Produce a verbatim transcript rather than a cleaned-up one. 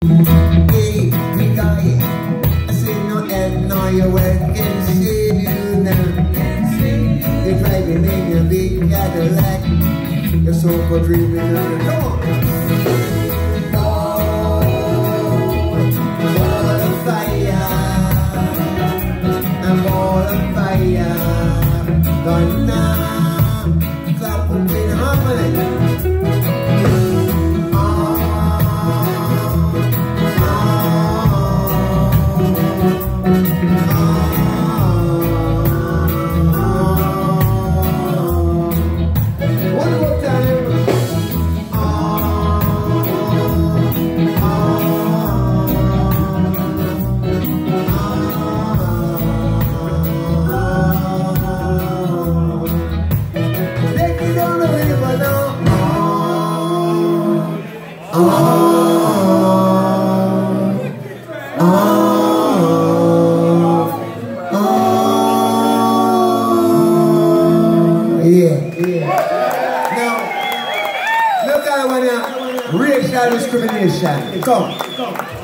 Hey, you got it. I say no and no, you work and save you now. You're driving in your big Cadillac. You're so for dreaming of it. Come on. Oh, ball of fire. I'm ball of fire. Gonna clap up in harmony. Racial discrimination. Come.